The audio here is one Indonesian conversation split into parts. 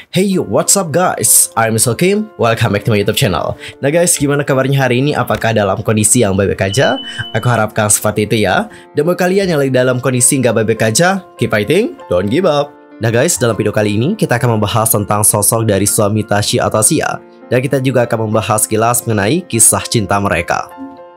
Hey, what's up guys? I'm Mr. Kim, welcome back to my YouTube channel. Nah guys, gimana kabarnya hari ini? Apakah dalam kondisi yang baik-baik aja? Aku harapkan seperti itu ya. Dan buat kalian yang lagi dalam kondisi nggak baik-baik aja, keep fighting, don't give up. Nah guys, dalam video kali ini kita akan membahas tentang sosok dari suami Tashi atau Sia. Dan kita juga akan membahas kilas mengenai kisah cinta mereka.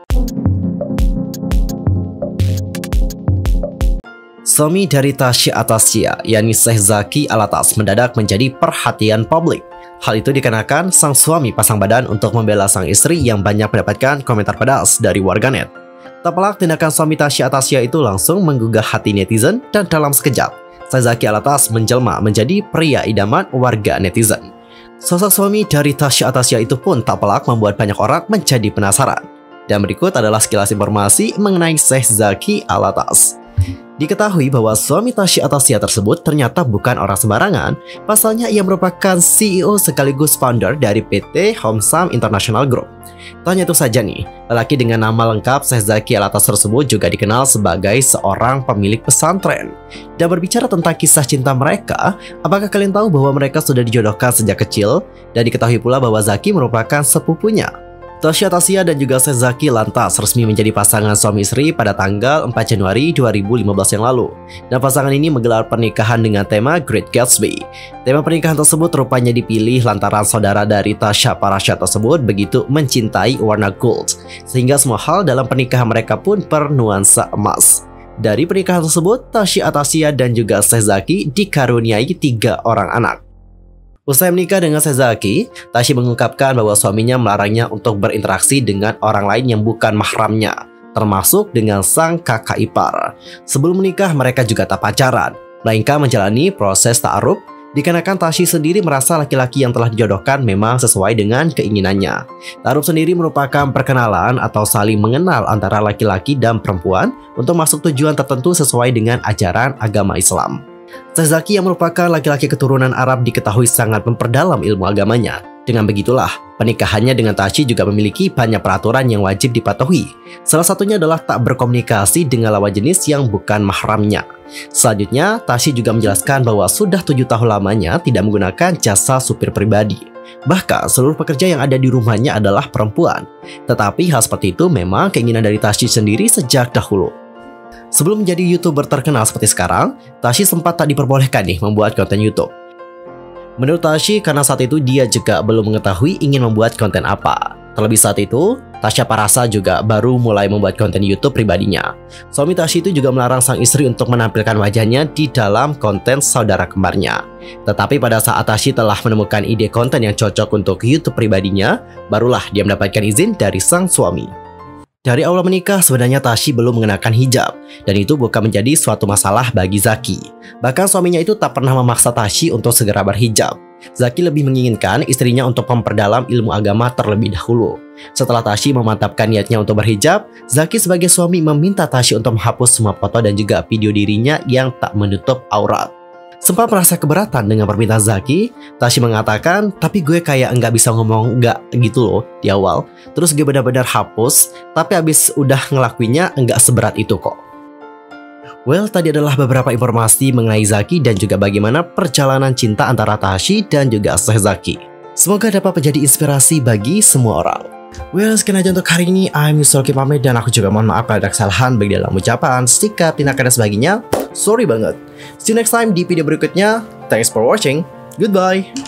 Suami dari Tashi atau Sia, yakni Sheikh Zaki Alatas, mendadak menjadi perhatian publik. Hal itu dikarenakan sang suami pasang badan untuk membela sang istri yang banyak mendapatkan komentar pedas dari warganet. Tak pelak, tindakan suami Tashi atau Sia itu langsung menggugah hati netizen dan dalam sekejap, Sheikh Zaki Alatas menjelma menjadi pria idaman warga netizen. Sosok suami dari Tashi atau Sia itu pun tak pelak membuat banyak orang menjadi penasaran. Dan berikut adalah sekilas informasi mengenai Sheikh Zaki Alatas. Diketahui bahwa suami Tashi atau Sia tersebut ternyata bukan orang sembarangan. Pasalnya ia merupakan CEO sekaligus founder dari PT Homsam International Group. Tak hanya itu saja nih, lelaki dengan nama lengkap Sheikh Zaki Alatas tersebut juga dikenal sebagai seorang pemilik pesantren. Dan berbicara tentang kisah cinta mereka, apakah kalian tahu bahwa mereka sudah dijodohkan sejak kecil? Dan diketahui pula bahwa Zaki merupakan sepupunya. Tashi atau Sia dan juga Sheikh Zaki lantas resmi menjadi pasangan suami istri pada tanggal 4 Januari 2015 yang lalu. Dan pasangan ini menggelar pernikahan dengan tema Great Gatsby. Tema pernikahan tersebut rupanya dipilih lantaran saudara dari Tasha Parasha tersebut begitu mencintai warna gold, sehingga semua hal dalam pernikahan mereka pun bernuansa emas. Dari pernikahan tersebut, Tashi atau Sia dan juga Sheikh Zaki dikaruniai 3 orang anak. Usai menikah dengan Sheikh Zaki, Tashi mengungkapkan bahwa suaminya melarangnya untuk berinteraksi dengan orang lain yang bukan mahramnya, termasuk dengan sang kakak ipar. Sebelum menikah, mereka juga tak pacaran, melainkan menjalani proses ta'aruf, dikarenakan Tashi sendiri merasa laki-laki yang telah dijodohkan memang sesuai dengan keinginannya. Ta'aruf sendiri merupakan perkenalan atau saling mengenal antara laki-laki dan perempuan untuk masuk tujuan tertentu sesuai dengan ajaran agama Islam. Sheikh Zaki yang merupakan laki-laki keturunan Arab diketahui sangat memperdalam ilmu agamanya. Dengan begitulah, pernikahannya dengan Tashi juga memiliki banyak peraturan yang wajib dipatuhi. Salah satunya adalah tak berkomunikasi dengan lawan jenis yang bukan mahramnya. Selanjutnya, Tashi juga menjelaskan bahwa sudah 7 tahun lamanya tidak menggunakan jasa supir pribadi. Bahkan seluruh pekerja yang ada di rumahnya adalah perempuan. Tetapi hal seperti itu memang keinginan dari Tashi sendiri sejak dahulu. Sebelum menjadi YouTuber terkenal seperti sekarang, Tashi sempat tak diperbolehkan nih membuat konten YouTube. Menurut Tashi, karena saat itu dia juga belum mengetahui ingin membuat konten apa. Terlebih saat itu, Tasha Parasha juga baru mulai membuat konten YouTube pribadinya. Suami Tashi itu juga melarang sang istri untuk menampilkan wajahnya di dalam konten saudara kembarnya. Tetapi pada saat Tashi telah menemukan ide konten yang cocok untuk YouTube pribadinya, barulah dia mendapatkan izin dari sang suami. Dari awal menikah, sebenarnya Tashi belum mengenakan hijab, dan itu bukan menjadi suatu masalah bagi Zaki. Bahkan suaminya itu tak pernah memaksa Tashi untuk segera berhijab. Zaki lebih menginginkan istrinya untuk memperdalam ilmu agama terlebih dahulu. Setelah Tashi memantapkan niatnya untuk berhijab, Zaki sebagai suami meminta Tashi untuk menghapus semua foto dan juga video dirinya yang tak menutup aurat. Sempat merasa keberatan dengan permintaan Zaki, Tashi mengatakan, tapi gue kayak nggak bisa ngomong nggak gitu loh di awal. Terus gue benar-benar hapus, tapi abis udah ngelakuinnya nggak seberat itu kok. Well, tadi adalah beberapa informasi mengenai Zaki dan juga bagaimana perjalanan cinta antara Tashi dan juga Sheikh Zaki. Semoga dapat menjadi inspirasi bagi semua orang. Well, sekian aja untuk hari ini. I'm Mr. Kim pamit dan aku juga mohon maaf kalau ada kesalahan baik dalam ucapan, sikap, tindakan dan sebagainya. Sorry banget. See you next time di video berikutnya. Thanks for watching. Goodbye.